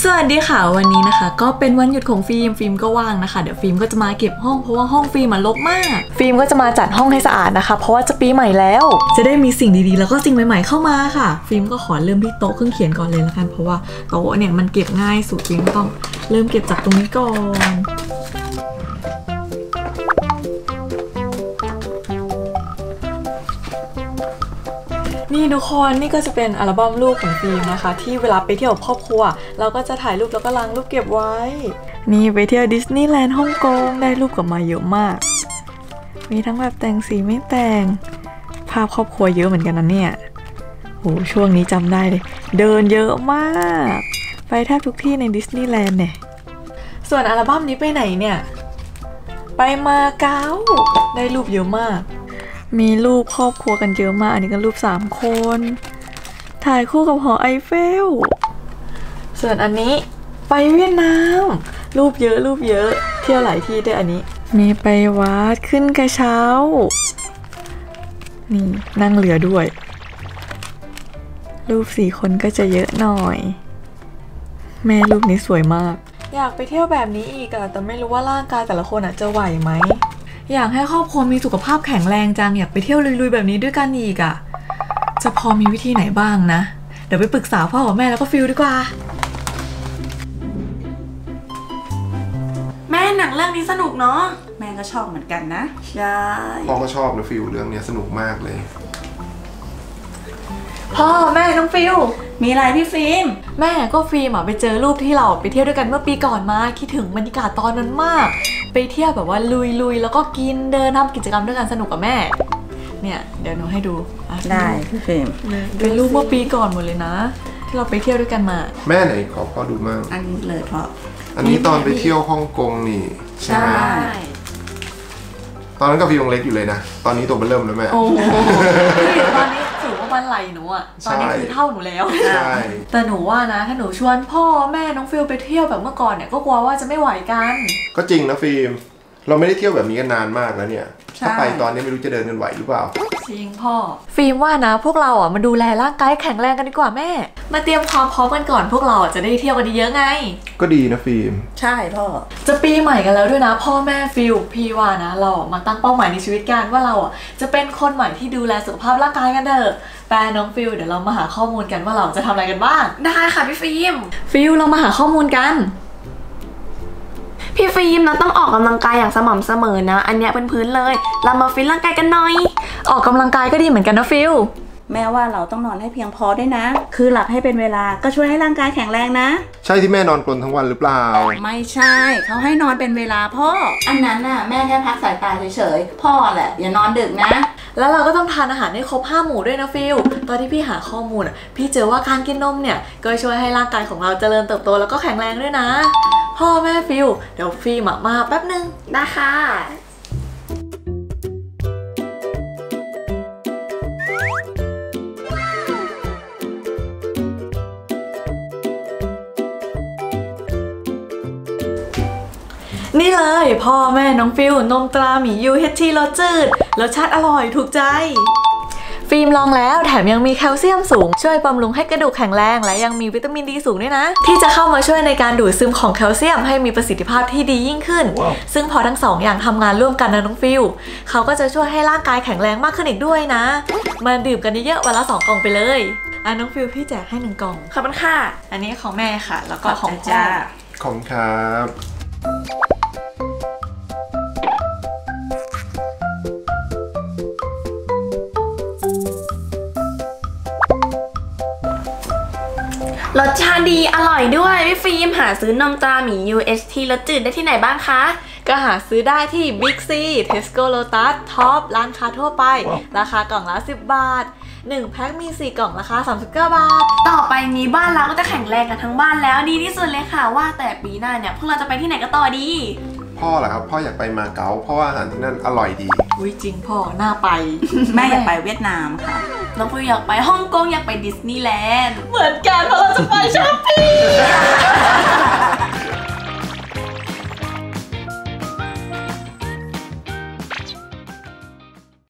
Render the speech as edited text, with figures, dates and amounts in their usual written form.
วัสดีค่ะวันนี้นะคะก็เป็นวันหยุดของฟิล์มก็ว่างนะคะเดี๋ยวฟิล์มก็จะมาเก็บห้องเพราะว่าห้องฟิล์มรกมากฟิล์มก็จะมาจัดห้องให้สะอาดนะคะเพราะว่าจะปีใหม่แล้วจะได้มีสิ่งดีๆแล้วก็สิ่งใหม่ๆเข้ามาค่ะฟิล์มก็ขอเริ่มที่โต๊ะเครื่องเขียนก่อนเลยละกันเพราะว่าโต๊ะเนี่ยมันเก็บง่ายสุดฟิล์มต้องเริ่มเก็บจากตรงนี้ก่อนนี่ทุกคนนี่ก็จะเป็นอัลบั้มรูปของฟิล์มนะคะที่เวลาไปเที่ยวกับครอบครัวเราก็จะถ่ายรูปแล้วก็ล้างรูปเก็บไว้นี่ไปเที่ยวดิสนีย์แลนด์ฮ่องกงได้รูปกลับมาเยอะมากมีทั้งแบบแต่งสีไม่แต่งภาพครอบครัวเยอะเหมือนกันนะเนี่ยโหช่วงนี้จำได้เลยเดินเยอะมากไปแทบทุกที่ในดิสนีย์แลนด์เนี่ยส่วนอัลบั้มนี้ไปไหนเนี่ยไปมาเก๊าได้รูปเยอะมากมีรูปครอบครัวกันเยอะมากอันนี้ก็รูป3คนถ่ายคู่กับหอไอเฟลส่วนอันนี้ไปเวียดนามรูปเยอะเที่ยวหลายที่ด้วยอันนี้มีไปวัดขึ้นกระเช้านี่นั่งเรือด้วยรูป4คนก็จะเยอะหน่อยแม่รูปนี้สวยมากอยากไปเที่ยวแบบนี้อีกอะแต่ไม่รู้ว่าร่างกายแต่ละคนจะไหวไหมอยากให้ครอบครัวมีสุขภาพแข็งแรงจังอยากไปเที่ยวลุยๆแบบนี้ด้วยกันอีกอะจะพอมีวิธีไหนบ้างนะเดี๋ยวไปปรึกษาพ่อกับแม่แล้วก็ฟิลดีกว่าแม่หนังเรื่องนี้สนุกเนาะแม่ก็ชอบเหมือนกันนะใช่พ่อก็ชอบนะฟิลเรื่องนี้สนุกมากเลยพ่อแม่น้องฟิลมีอะไรพี่ฟิล์มแม่ก็ฟิล์มไปเจอรูปที่เราไปเที่ยวด้วยกันเมื่อปีก่อนมาคิดถึงบรรยากาศตอนนั้นมากไปเที่ยวแบบว่าลุยแล้วก็กินเดินทำกิจกรรมด้วยกันสนุกกับแม่เนี่ยเดี๋ยวหนูให้ดูได้พี่ฟิล์มเป็นรูปเมื่อปีก่อนหมดเลยนะที่เราไปเที่ยวด้วยกันมาแม่ไหนขอพ่อดูมั่งอันนี้เลยเพราะอันนี้ตอนไปเที่ยวฮ่องกงนี่ใช่ตอนนั้นก็ฟิลยังเล็กอยู่เลยนะตอนนี้ตัวมันเริ่มแล้วแม่โอ้ตอนนี้สูงประมาณไหล่หนูอะตอนนี้คือเท่าหนูแล้วใช่แต่หนูว่านะถ้าหนูชวนพ่อแม่น้องฟิลไปเที่ยวแบบเมื่อก่อนเนี่ยก็กลัวว่าจะไม่ไหวกันก็จริงนะฟิล์มเราไม่ได้เที่ยวแบบนี้กันนานมากแล้วเนี่ยถ้าไปตอนนี้ไม่รู้จะเดินกันไหวหรือเปล่าจริงพ่อฟิล์มว่านะพวกเรามาดูแลร่างกายแข็งแรงกันดีกว่าแม่มาเตรียมความพร้อมกันก่อนพวกเราจะได้เที่ยวกันเยอะไงก็ดีนะฟิล์มใช่พ่อจะปีใหม่กันแล้วด้วยนะพ่อแม่ฟิลพี่ว่านะเรามาตั้งเป้าหมายในชีวิตกันว่าเราจะเป็นคนใหม่ที่ดูแลสุขภาพร่างกายกันเถอะแปลน้องฟิลเดี๋ยวเรามาหาข้อมูลกันว่าเราจะทำอะไรกันบ้างได้ค่ะพี่ฟิล์มเรามาหาข้อมูลกันพี่ฟิล์มเราต้องออกกำลังกายอย่างสม่ำเสมอนะอันเนี้ยเป็นพื้นเลยเรามาฟิตร่างกายกันหน่อยออกกำลังกายก็ดีเหมือนกันนะฟิลแม่ว่าเราต้องนอนให้เพียงพอด้วยนะคือหลับให้เป็นเวลาก็ช่วยให้ร่างกายแข็งแรงนะใช่ที่แม่นอนกลนทั้งวันหรือเปล่าไม่ใช่เขาให้นอนเป็นเวลาพ่ออันนั้นน่ะแม่แค่พักสายตาเฉยๆพ่อแหละอย่านอนดึกนะแล้วเราก็ต้องทานอาหารให้ครบ5 หมู่ด้วยนะฟิลตอนที่พี่หาข้อมูลพี่เจอว่าการกินนมเนี่ยก็ช่วยให้ร่างกายของเราเจริญเติบโตแล้วก็แข็งแรงด้วยนะพ่อแม่ฟิลเดี๋ยวฟิล์มมาแป๊บนึงได้ค่ะนี่เลยพ่อแม่น้องฟิลนมตราหมี UHT รสจืดรสชาติอร่อยถูกใจฟิล์มลองแล้วแถมยังมีแคลเซียมสูงช่วยบำรุงให้กระดูกแข็งแรงและยังมีวิตามินดีสูงด้วยนะที่จะเข้ามาช่วยในการดูดซึมของแคลเซียมให้มีประสิทธิภาพที่ดียิ่งขึ้น ซึ่งพอทั้ง2 อย่างทำงานร่วมกันนะน้องฟิลเขาก็จะช่วยให้ร่างกายแข็งแรงมากขึ้นอีกด้วยนะมาดื่มกันเยอะๆวันละ2 กล่องไปเลยน้องฟิลพี่แจกให้1 กล่องขอบคุณค่ะอันนี้ของแม่ค่ะแล้วก็ของพ่อของครับรสชาติดีอร่อยด้วยพี่ฟิล์มหาซื้อนมตราหมี UHT รสจืดได้ที่ไหนบ้างคะก็หาซื้อได้ที่ Big C Tesco Lotus Top ร้านค้าทั่วไปราคากล่องละ10 บาท1 แพ็คมี4 กล่องราคา39 บาทต่อไปนี้บ้านเราก็จะแข็งแรงกันทั้งบ้านแล้วดีที่สุดเลยค่ะว่าแต่ปีหน้าเนี่ยพวกเราจะไปที่ไหนกันต่อดีพ่อเหรอครับพ่ออยากไปมาเก๊าเพราะว่าอาหารที่นั่นอร่อยดีอุ้ยจริงพ่อน่าไปแม่อยากไปเวียดนามค่ะน้องฟิลอยากไปฮ่องกงอยากไปดิสนีย์แลนด์เหมือนกันเพราะเราจะไปช้อปปิ้ง